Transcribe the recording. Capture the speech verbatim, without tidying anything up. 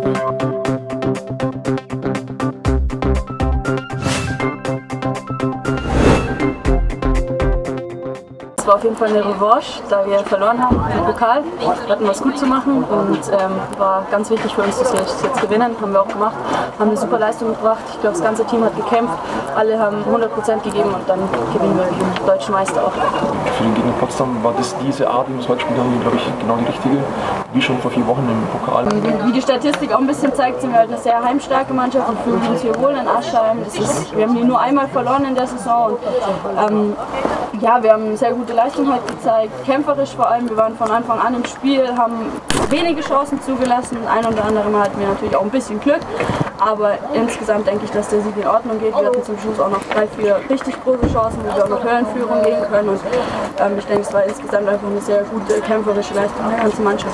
Es war auf jeden Fall eine Revanche, da wir verloren haben im Pokal. Wir hatten was gut zu machen und ähm, war ganz wichtig für uns, dass wir es jetzt gewinnen. Haben wir auch gemacht, haben eine super Leistung gebracht. Ich glaube, das ganze Team hat gekämpft, alle haben hundert Prozent gegeben und dann gewinnen wir den deutschen Meister auch. Für den Gegner Potsdam war das diese Art, wie wir es heute gespielt haben, glaube ich, genau die richtige, wie schon vor vier Wochen im Pokal. Wie die Statistik auch ein bisschen zeigt, sind wir halt eine sehr heimstarke Mannschaft und fühlen uns hier wohl in Aschheim. Das ist, wir haben hier nur einmal verloren in der Saison und ähm, ja, wir haben eine sehr gute Leistung heute gezeigt, kämpferisch vor allem. Wir waren von Anfang an im Spiel, haben wenige Chancen zugelassen. Ein oder andere Mal hatten wir natürlich auch ein bisschen Glück, aber insgesamt denke ich, dass der Sieg in Ordnung geht. Wir hatten zum Schluss auch noch drei, vier richtig große Chancen, wo wir auch noch höher in Führung gehen können. Und ähm, ich denke, es war insgesamt einfach eine sehr gute kämpferische Leistung der ganzen Mannschaft.